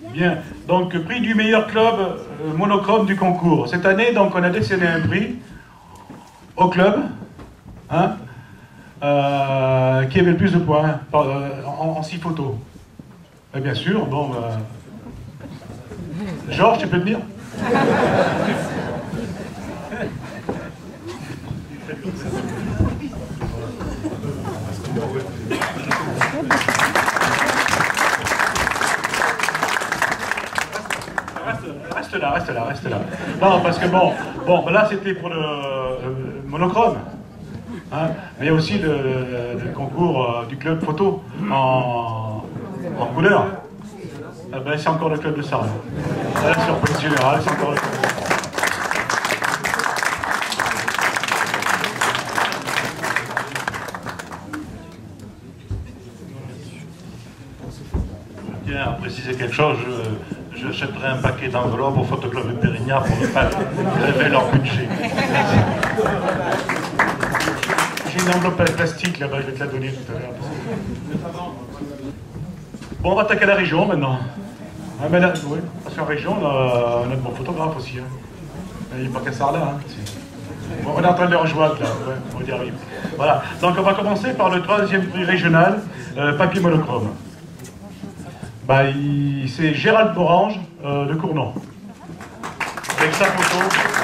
Bien. Donc, prix du meilleur club monochrome du concours. Cette année, donc, on a décerné un prix au club hein, qui avait le plus de points en 6 photos. Et bien sûr, bon... Georges, tu peux te dire? Reste là. Non, parce que bon, là c'était pour le monochrome. Hein, mais il y a aussi le concours du club photo en couleur. Ah ben, c'est encore le club de Sarre. La surprise générale, c'est encore le club de Sarre. Je tiens à préciser quelque chose. J'achèterai un paquet d'enveloppes au photoclub de Pérignat pour ne pas gréver leur budget. J'ai une enveloppe plastique là-bas, je vais te la donner tout à l'heure. Bon, on va attaquer la région maintenant. Ah, mais là, oui, parce qu'en région, on a de bons photographes aussi. Hein. Il n'y a pas qu'à ça là. Hein. Bon, on est en train de les rejoindre là, ouais, on y arrive. Voilà, donc on va commencer par le 3e prix régional, papier monochrome. Bah, c'est Gérald Morange de Cournon. Avec sa photo,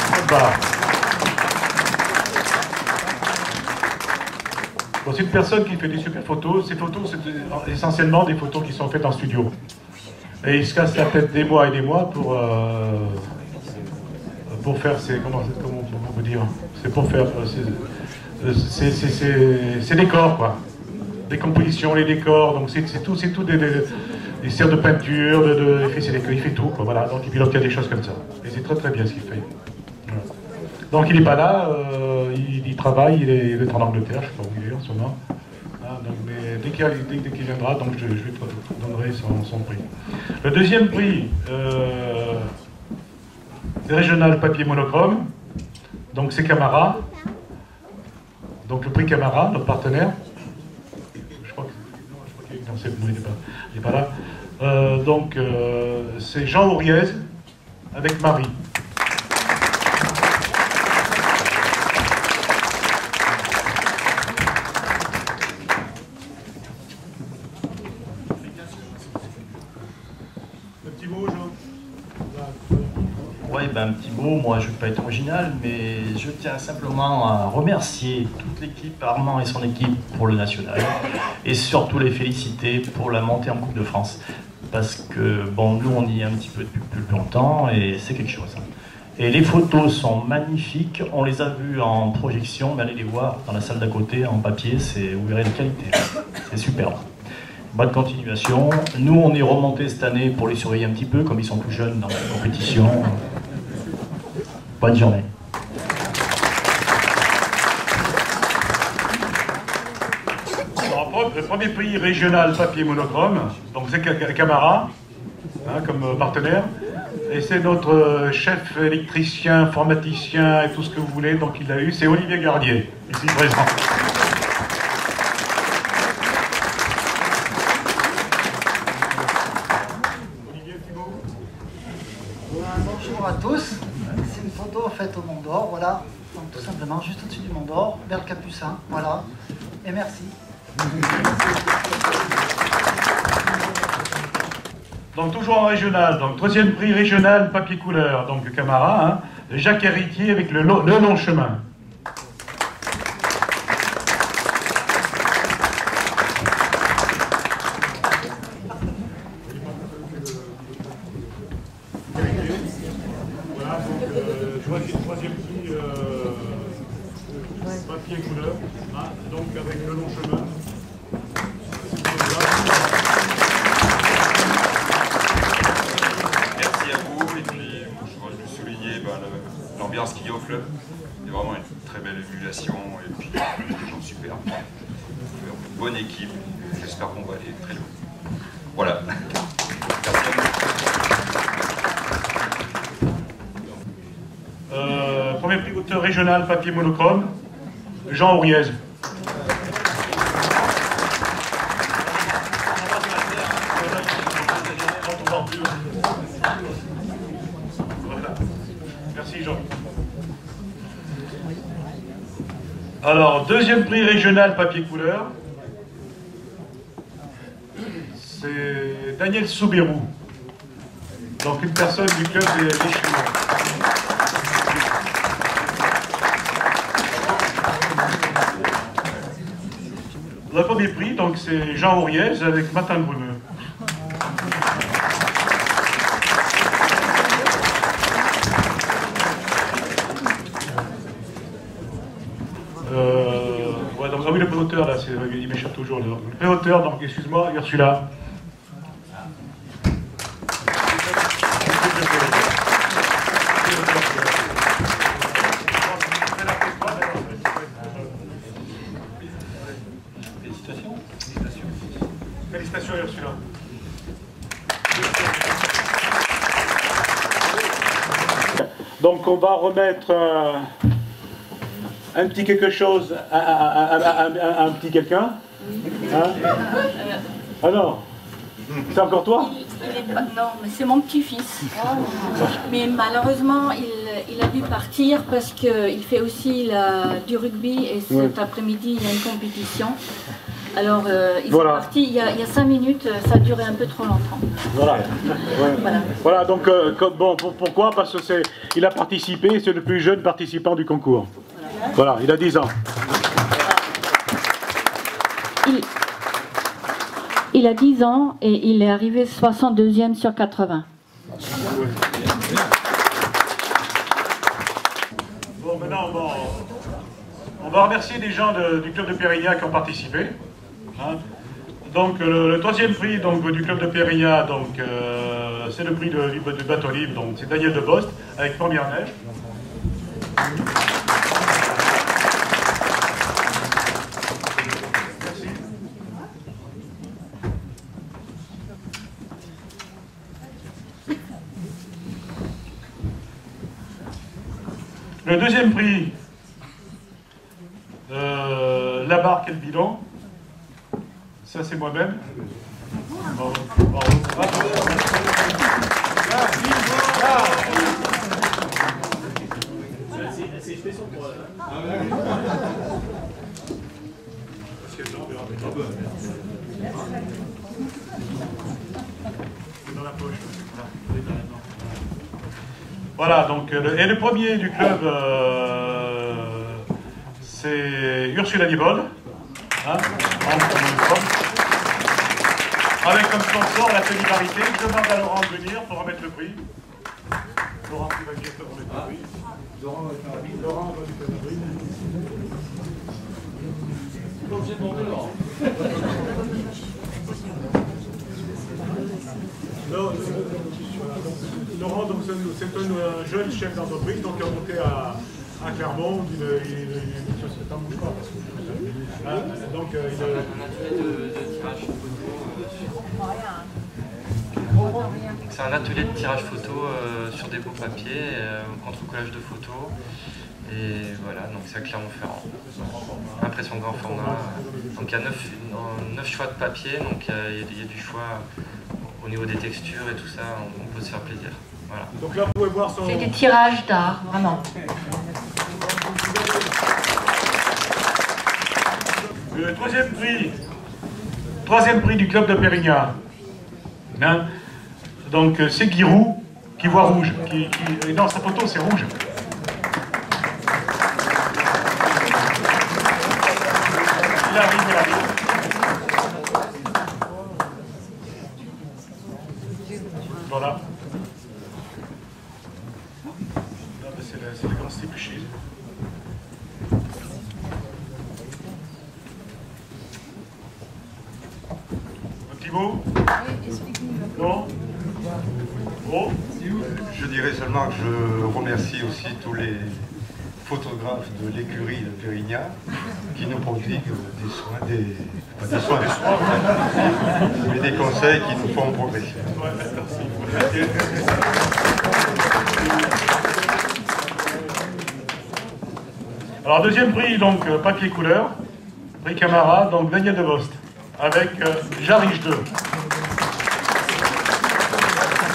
bon, c'est une personne qui fait des super photos. Ces photos, c'est essentiellement des photos qui sont faites en studio. Et il se casse la tête des mois et des mois pour faire ces... Comment on peut dire? C'est pour faire ces décors, quoi. Des compositions, les décors, donc c'est tout des serres de peinture, il fait tout, quoi, voilà. Donc il pilote, il y a des choses comme ça. Et c'est très très bien ce qu'il fait. Voilà. Donc il n'est pas là, il travaille, il est en Angleterre, je ne sais pas où il est en ce moment. Ah, donc, mais dès qu'il viendra, donc je lui donnerai son prix. Le 2e prix régional papier monochrome, donc c'est Camara. Donc le prix Camara, notre partenaire. Je crois qu'il n'est pas là. Donc c'est Jean Auriez avec Marie. Un petit mot, moi je ne vais pas être original, mais je tiens simplement à remercier toute l'équipe, Armand et son équipe pour le national, et surtout les féliciter pour la montée en Coupe de France. Parce que, bon, nous on y est un petit peu depuis plus longtemps, et c'est quelque chose. Et les photos sont magnifiques, on les a vues en projection, mais allez les voir dans la salle d'à côté, en papier, vous verrez la qualité, c'est superbe. Bonne continuation. Nous on est remontés cette année pour les surveiller un petit peu, comme ils sont tout jeunes dans la compétition. Bonne journée. Le 1er prix régional papier monochrome, donc c'est Camara, hein, comme partenaire, et c'est notre chef électricien, informaticien et tout ce que vous voulez, donc il l'a eu, c'est Olivier Garnier, ici présent. Olivier, un petit mot. Bonjour à tous. C'est une photo faite au Mont d'Or, voilà, donc tout simplement juste au-dessus du Mont d'Or, vers le Capucin, voilà, et merci. Donc toujours en régional, donc 3e prix régional papier couleur, donc Camara, hein, Jacques Héritier avec le long chemin. Voilà, donc 3e prix papier couleur, hein, donc avec le long chemin. L'ambiance qu'il y a au club, c'est vraiment une très belle émulation et puis des gens super. Une bonne équipe, j'espère qu'on va aller très loin. Voilà. Premier prix auteur régional papier monochrome, Jean Auriez. Voilà. Merci Jean. Alors, deuxième prix régional papier couleur, c'est Daniel Soubérou, donc une personne du club des Chinois. Le premier prix, donc c'est Jean Auriez avec Matin Brumeux. Ouais, donc, ah oui, le préauteur, là, il m'échappe toujours. Le préauteur, donc, excuse-moi, Ursula. Félicitations. Félicitations, Ursula. Donc, on va remettre un petit quelque chose à un petit quelqu'un. Hein? Alors, c'est encore toi? Non, mais c'est mon petit-fils. Mais malheureusement, il a dû partir parce qu'il fait aussi du rugby et cet après-midi, il y a une compétition. Alors, il est parti il y a 5 minutes, ça a duré un peu trop longtemps. Voilà. Voilà, donc, bon, pourquoi? Parce que il a participé, c'est le plus jeune participant du concours. Voilà, il a 10 ans. Il a 10 ans et il est arrivé 62e sur 80. Bon, maintenant, on va remercier les gens du club de Pérignac qui ont participé. Hein. Donc, le troisième prix donc, du club de Pérignac, c'est le prix du bateau libre, donc c'est Daniel Debost avec Première Neige. Le deuxième prix, la barque et le bidon, ça c'est moi-même. Bravo. Dans la poche. Voilà, donc, et le premier du club, c'est Ursula Nibold, hein, avec comme sponsor la solidarité. Je demande à Laurent de venir pour remettre le prix. Laurent qui va venir pour remettre le prix. Laurent va lui faire le prix. Donc j'ai demandé Laurent. Laurent, c'est un jeune chef d'entreprise qui est monté à Clermont d'une société. T'en bouge pas parce que donc il a un atelier de tirage photo. C'est un atelier de tirage photo sur des beaux papiers, contre-collage de photos. Et voilà, donc c'est à Clermont-Ferrand. Impression grand format. Donc il y a 9 choix de papier, donc il y a du choix au niveau des textures et tout ça, on peut se faire plaisir. Voilà. Donc là, vous pouvez voir son... C'est des tirages d'art, vraiment. Le troisième prix du club de Pérignac. Hein? Donc c'est Guirou qui voit rouge. Et dans sa photo, c'est rouge. Il arrive. Voilà. C'est le grand stipule. Un petit mot? Non? Oh. Je dirais seulement que je remercie aussi tous les photographes de l'écurie de Pérignac qui nous prodiguent des soins, mais des conseils qui nous font progresser. Ouais, merci. Alors deuxième prix, donc papier couleur, prix Camara, donc Daniel Debost, avec Jarige 2.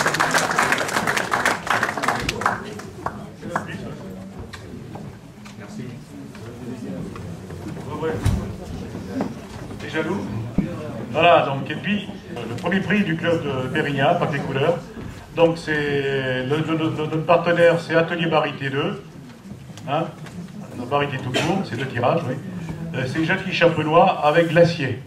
premier prix du club de Pérignan, papier couleur. Donc notre partenaire, c'est Atelier Barité 2. Hein, Barité tout court, c'est 2 tirages, oui. C'est Jacques Champenois avec Glacier.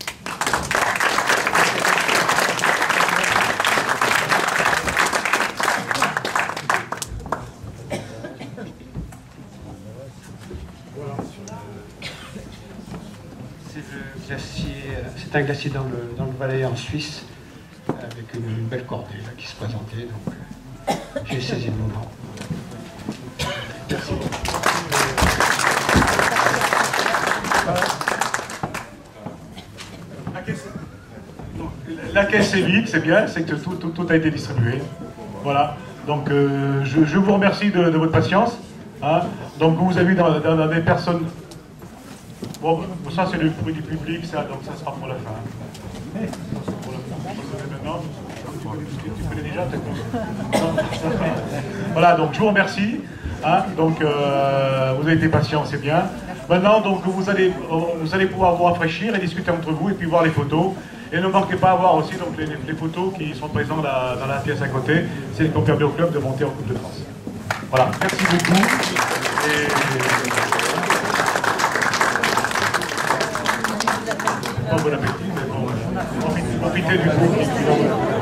C'est un glacier dans le Valais en Suisse, avec une belle cordée là, qui se présentait. Donc j'ai saisi le moment. Merci. La caisse est vide, c'est bien, c'est que tout a été distribué. Voilà. Donc je vous remercie de votre patience. Hein. Donc vous avez vu dans des personnes. Bon, ça c'est le bruit du public, ça, donc ça sera pour la fin. Maintenant, tu connais déjà peut-être. Voilà, donc je vous remercie. Hein, donc vous avez été patient, c'est bien. Maintenant, donc vous allez pouvoir vous rafraîchir et discuter entre vous et puis voir les photos. Et ne manquez pas à voir aussi donc, les photos qui sont présentes dans la pièce à côté. C'est qui ont permis au club de monter en Coupe de France. Voilà, merci beaucoup. Bon appétit, mais bon, profitez du coup.